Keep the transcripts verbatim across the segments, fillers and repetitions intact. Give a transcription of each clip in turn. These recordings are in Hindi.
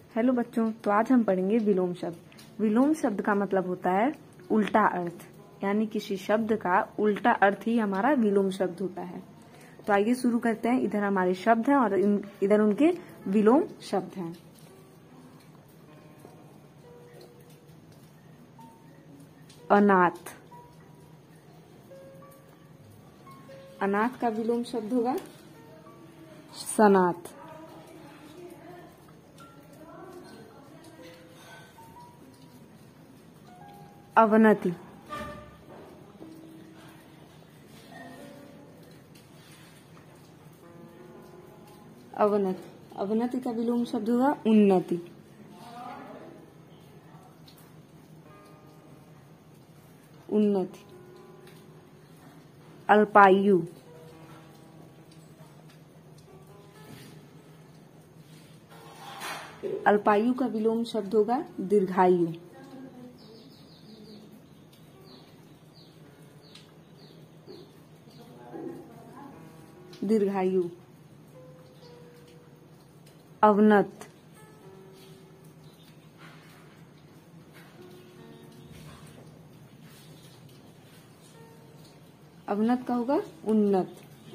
हेलो बच्चों, तो आज हम पढ़ेंगे विलोम शब्द। विलोम शब्द का मतलब होता है उल्टा अर्थ, यानी किसी शब्द का उल्टा अर्थ ही हमारा विलोम शब्द होता है। तो आइए शुरू करते हैं। इधर हमारे शब्द हैं और इधर उनके विलोम शब्द हैं। अनाथ, अनाथ का विलोम शब्द होगा सनाथ। अवनति, अवनति अवनति का विलोम शब्द होगा उन्नति। उन्नति। अल्पायु, अल्पायु का विलोम शब्द होगा दीर्घायु। दीर्घायु। अवनत, अवनत का होगा उन्नत।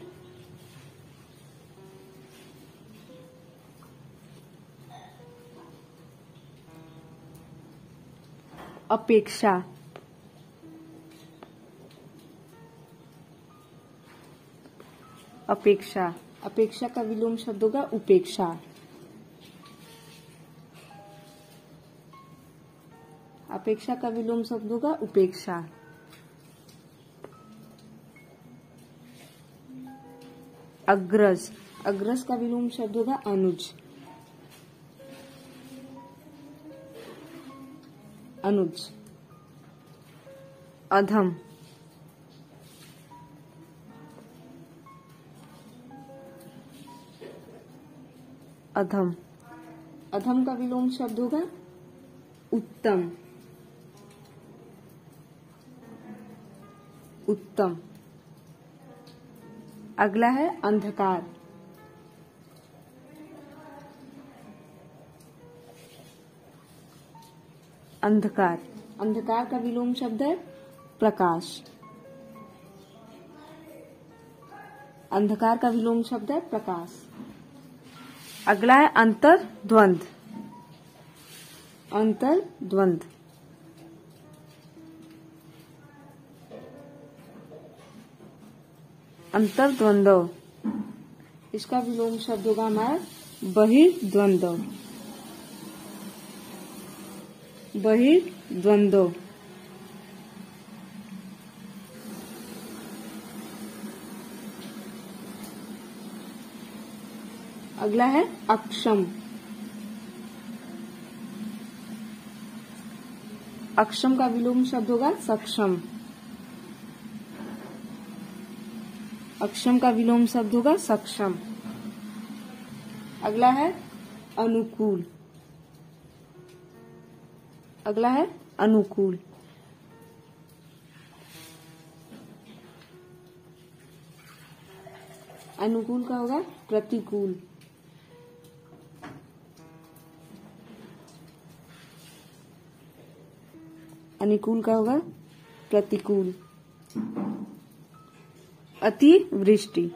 अपेक्षा, अपेक्षा अपेक्षा का विलोम शब्द होगा उपेक्षा। अपेक्षा का विलोम शब्द होगा उपेक्षा। अग्रज, अग्रज का विलोम शब्द होगा अनुज। अनुज। अधम, अधम अधम का विलोम शब्द होगा उत्तम। उत्तम। अगला है अंधकार। अंधकार अंधकार का विलोम शब्द है प्रकाश। अंधकार का विलोम शब्द है प्रकाश। अगला है अंतर्द्वंद। अंतर्द्वंद। अंतर्द्वंद्व, इसका विलोम शब्द होगा हमारा बहिर्द्वंद्व। बहिर्द्वंद्व। अगला है अक्षम। अक्षम का विलोम शब्द होगा सक्षम। अक्षम का विलोम शब्द होगा सक्षम। अगला है अनुकूल। अगला है अनुकूल। अनुकूल का होगा प्रतिकूल। अनुकूल का होगा प्रतिकूल। अतिवृष्टि।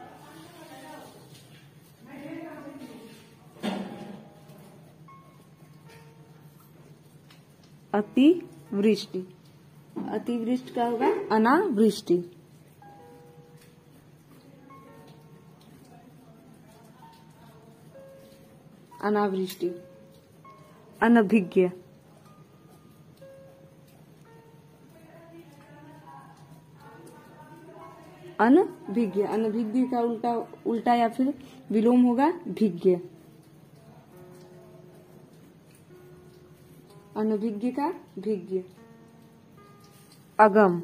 अतिवृष्टि। अतिवृष्टि का होगा अनावृष्टि। अनावृष्टि। अनभिज्ञ। अनभिज्ञ अनभिज्ञ का उल्टा उल्टा या फिर विलोम होगा भिज्ञ। अनभिज्ञ का भिज्ञ। अगम।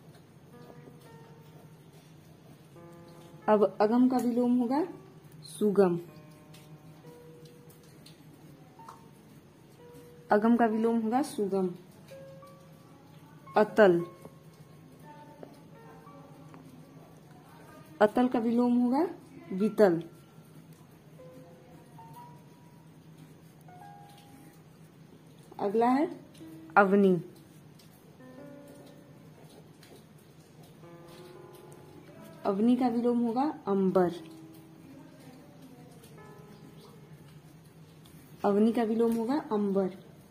अब अगम का विलोम होगा सुगम। अगम का विलोम होगा सुगम। अतल। अतल का विलोम होगा वितल। अगला है अवनी। अवनी का विलोम होगा अंबर। अवनी का विलोम होगा अंबर।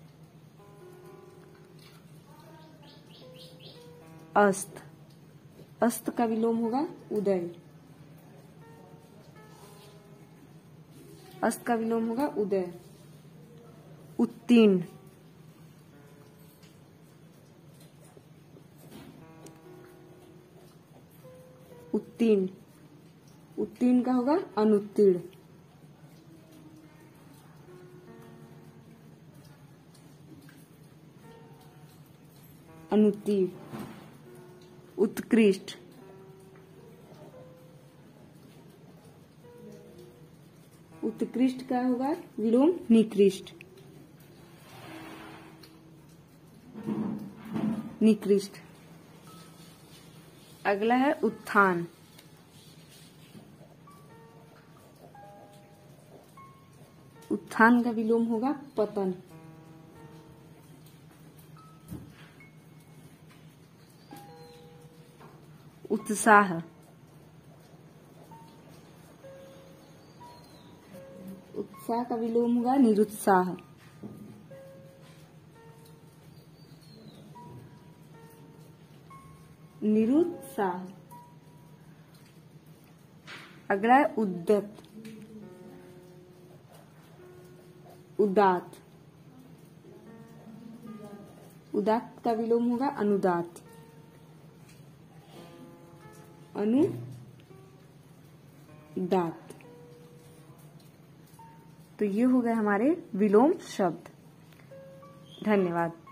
अस्त। अस्त का विलोम होगा उदय। अस्त का विलोम होगा उदय। उत्तीर्ण। उत्तीर्ण। उत्तीर्ण का होगा अनुत्तीर्ण। अनुत्तीर्ण। उत्कृष्ट। उत्कृष्ट का होगा विलोम निकृष्ट। निकृष्ट। अगला है उत्थान। उत्थान का विलोम होगा पतन। उत्साह। उत्साह का विलोम होगा निरुत्साह। निरुत्साह। अगला है उद्यत। उदात। उदात का विलोम होगा अनुदात। अनुदात। तो ये हो गए हमारे विलोम शब्द। धन्यवाद।